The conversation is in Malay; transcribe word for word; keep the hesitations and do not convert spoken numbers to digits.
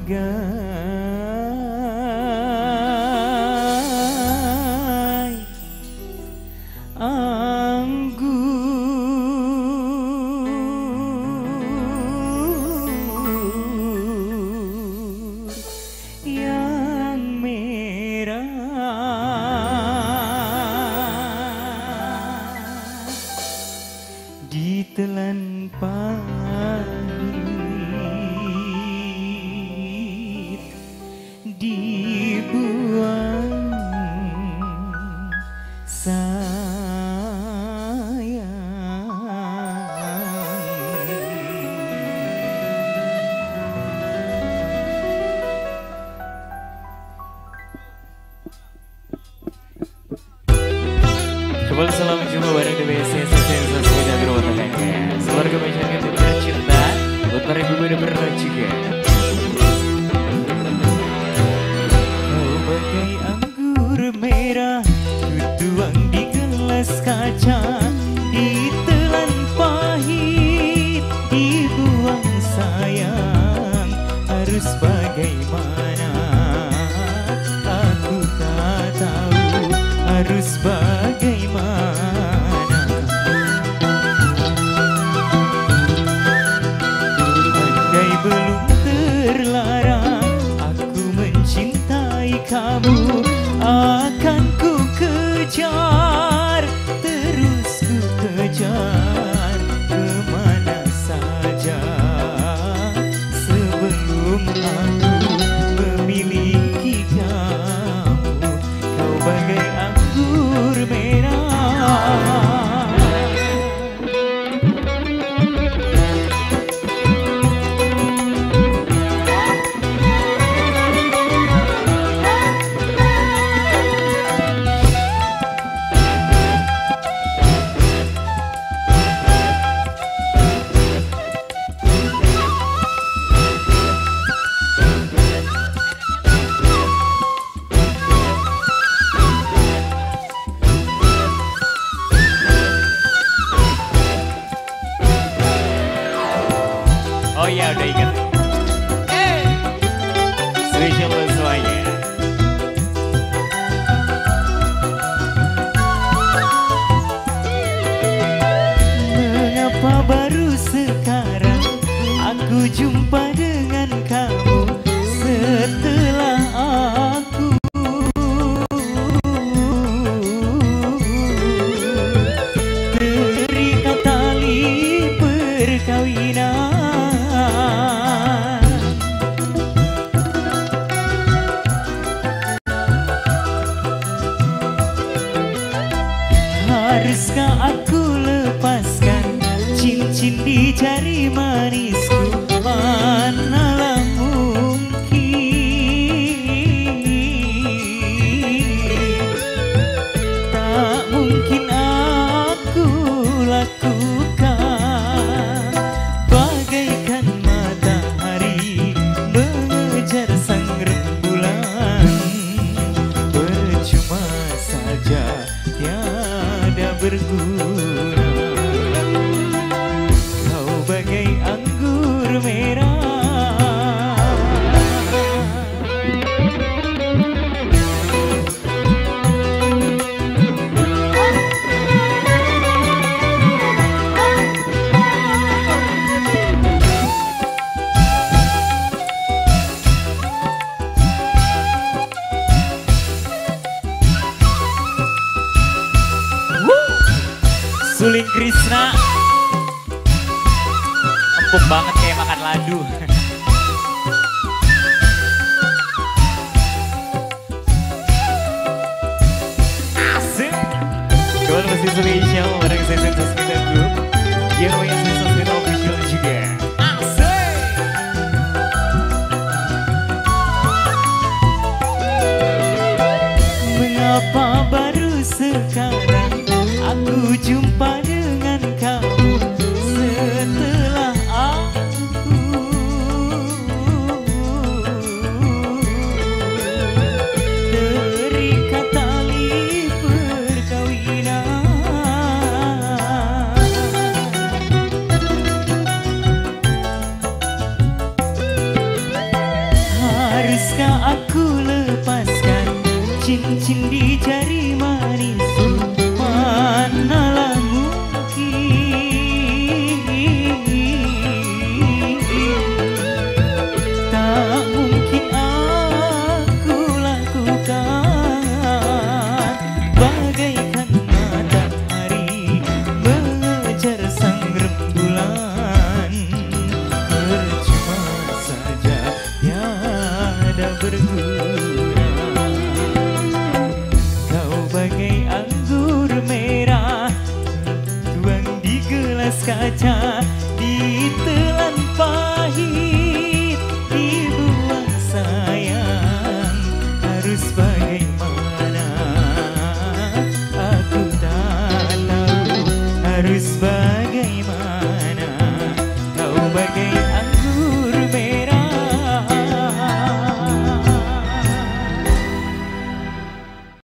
yang merah ditelan pahit dibuang Kembali salam jumpa bareng D B S Sensasi dan rumah tangganya. Keluarga masyarakat yang tercinta, buat para ibu dan berat juga. Kau bagai anggur merah, kutuang di gelas kaca, ditelan pahit, dibuang sayang. Harus bagaimana? Aku tak tahu harus bagaimana. Andai belum terlarang aku mencintai kamu, akan ku kejar, terus ku kejar kemana saja sebelum aku memiliki kamu. Kau bagai anggur merah. Oh iya udah ingat. Hey. Spesial buat semuanya. Mengapa baru sekarang aku jumpa dengan kamu, setelah aku terikat tali perkawinan. Haruskah aku lepaskan cincin di jari manisku? Manalah mungkin, tak mungkin aku lakukan. Bagaikan matahari mengejar sang rembulan, percuma saja tiada berguna. Kau bagai anggur merah. Suling Krishna empuk banget kayak makan ladu. Asik. Kembali masih spesial bareng saya Sensasi dan Group yang punya Sensasi official juga. Asik. Mengapa baru sekarang aku jumpa dengan kamu, setelah aku terikat tali perkawinan. Haruskah aku lepaskan cincin di jari manisku? Manalah mungkin, tak mungkin aku lakukan. Bagaikan matahari mengejar sang rembulan, percuma saja tiada berguna. Kau bagai anggur merah tuang di gelas kaca, ditelan pahit dibuang sayang. Harus bagaimana aku tak tahu, harus bagaimana. Kau bagai